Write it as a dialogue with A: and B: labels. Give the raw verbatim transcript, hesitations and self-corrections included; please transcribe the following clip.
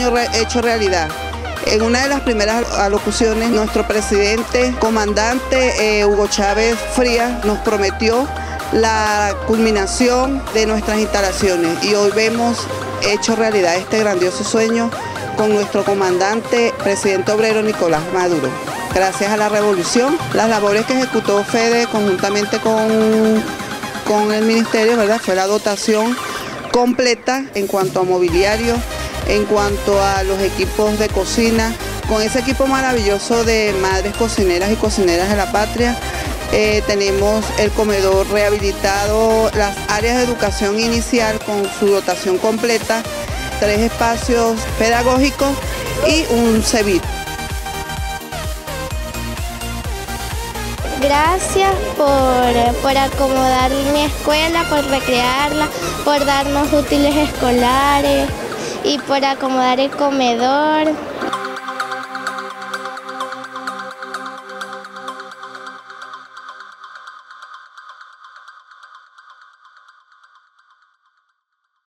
A: sueño re hecho realidad. En una de las primeras alocuciones, nuestro presidente, comandante eh, Hugo Chávez Frías, nos prometió la culminación de nuestras instalaciones y hoy vemos hecho realidad este grandioso sueño con nuestro comandante, presidente obrero Nicolás Maduro. Gracias a la revolución, las labores que ejecutó Fede conjuntamente con, con el ministerio, ¿verdad?, fue la dotación completa en cuanto a mobiliario, en cuanto a los equipos de cocina, con ese equipo maravilloso de madres cocineras y cocineras de la patria. Eh, tenemos el comedor rehabilitado, las áreas de educación inicial con su dotación completa, tres espacios pedagógicos y un CEBIT.
B: Gracias por, por acomodar mi escuela, por recrearla, por darnos útiles escolares y por acomodar el comedor.